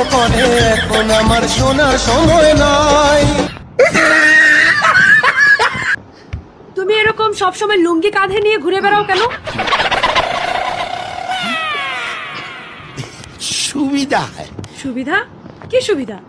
করে এখন আমার শোনার সময় নাই। তুমি এরকম সবসময় লুঙ্গি কাঁধে নিয়ে ঘুরে বেড়াও কেন? সুবিধা। সুবিধা? কি সুবিধা?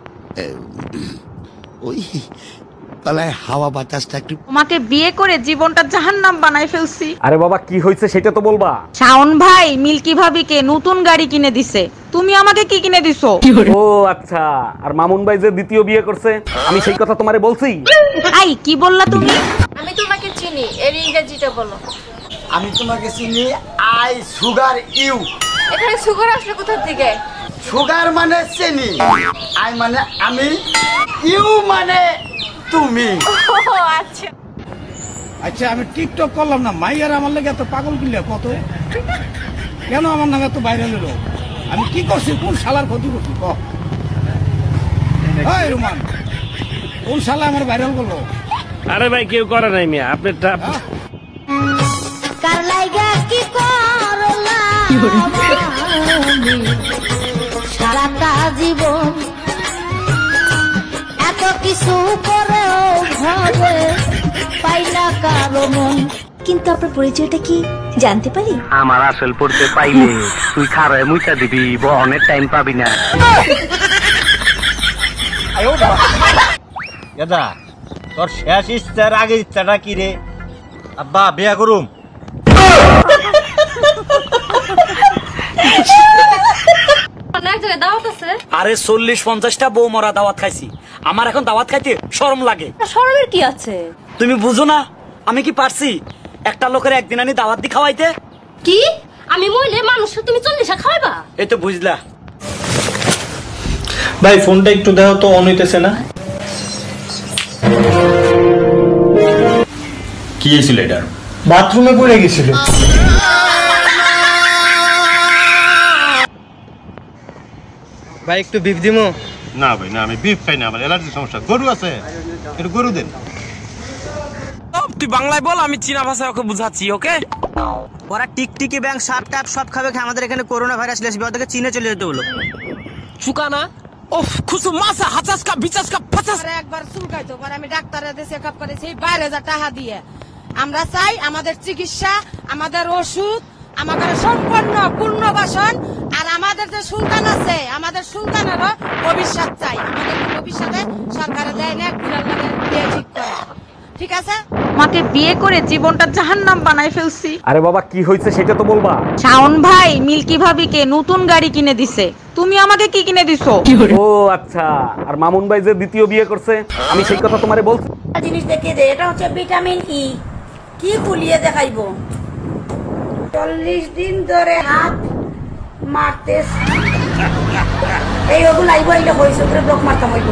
ওই তলায় হাওয়া বাতাসটা একটু। তোমাকে বিয়ে করে জীবনটা জাহান্নাম বানাই ফেলছি। আরে বাবা কি হয়েছে সেটা তো বলবা। শাওন ভাই মিল্কি ভাবিকে নতুন গাড়ি কিনে দিছে, তুমি আমাকে কি কিনে দিছো? ও আচ্ছা, আর মামুন ভাই যে দ্বিতীয় বিয়ে করছে আমি সেই কথা তোমারে বলছি। আই কি বললা তুমি? আমি তোমাকে চিনি, এর ইংরেজিটা বলো। আমি তোমাকে চিনি, আই সুগার ইউ। এখানে সুগার আসলে কোথা থেকে? সুগার মানে চিনি, আই মানে আমি, ইউ মানে তুমি। ও আচ্ছা আচ্ছা, আমি টিকটক করলাম না, মাইয়ার আমার লাগে এত পাগল কিনলে কত, কেন আমার নামে এত ভাইরাল হলো? আমি কি করছি? কোন শালার ক্ষতি করছি? রুমান, কোন শালা আমার ভাইরাল করলো? আরে ভাই কেউ করে নাই মিয়া, আপনি কার লাইগা কি করলাম সারাটা জীবন, এত কিছু করেও ভাবে পাই না কারো মন। কিন্তু আপনার পরিচয়টা কি জানতে পারি? আমার আসল পড়তে পাইলে তুই খারায় মুইতা দিবি, বহনের টাইম পাবি না। দাদা তোর শেষ ইচ্ছার আগে ইচ্ছাটা কি রে? আব্বা বিয়া করুম। আরে 40-50টা বউ মরা দাওয়াত খাইছি, আমার এখন দাওয়াত খাইতে শরম লাগে। শরমের কি আছে? তুমি বুঝো না আমি কি পারছি একটা লোকের একদিন আনি দাওয়াত দি খাওয়াইতে? কি আমি মইলে মানুষ তুমি 40টা খাওয়াইবা? এই তো বুঝলা। ভাই ফোনটা একটু দাও তো, অন হইতেছে না। কি ছিল এটা? বাথরুমে পড়ে গেছিল। ভাই একটু বিফ দিমো? না ভাই না, আমি বিফ খাই না, আমার অ্যালার্জি সমস্যা। গরু আছে, একটু গরু দেন। তুই বাংলায় বল, আমি চীনা ভাষায় ওকে বুঝাচ্ছি। ওকে ওরা টিকটিকি ব্যাংক সাপ টাপ সব খাবে, আমাদের এখানে করোনা ভাইরাস লেসবে, ওদেরকে চীনে চলে যেতে হলো। চুকানা ওফ খুসু মাসা হাচাসকা বিচাসকা ফাচাস। একবার চুলকাইতো পরে আমি ডাক্তারের কাছে চেকআপ করেছি 12,000 টাকা দিয়ে। আমরা চাই আমাদের চিকিৎসা, আমাদের ওষুধ, আমাদের সম্পূর্ণ পুনর্বাসন, আর আমাদের যে সুলতান আছে আমাদের সুলতানেরও ভবিষ্যৎ চাই। আমাদের ভবিষ্যতে সরকারে দেয় না, দিয়ে ঠিক করে। ঠিক আছে? তোমাকে বিয়ে করে জীবনটা জাহান্নাম বানাই ফেলছি। আরে বাবা কি হয়েছে সেটা তো বলবা। শাওন ভাই মিল্কি ভাবিকে নতুন গাড়ি কিনে দিছে, তুমি আমাকে কি কিনে দিছো? ও আচ্ছা, আর মামুন ভাই যে দ্বিতীয় বিয়ে করছে আমি সেই কথা তোমারে বলছি। জিনিস দেখিয়ে দে, এটা হচ্ছে ভিটামিন ই। কি ফুলিয়ে দেখাইবো? 40 দিন ধরে হাত মারতেছ, এই ওগুলো আইবো, এগুলো হয়েছে ওগুলো ব্লক মারতাম হইব।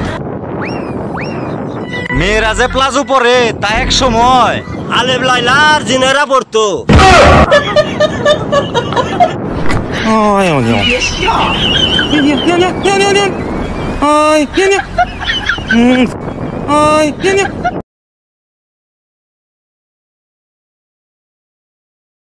মেয়েরা যে প্লাজো পরে তা এক সময় আলেম লাইলার জিনেরা পড়তো।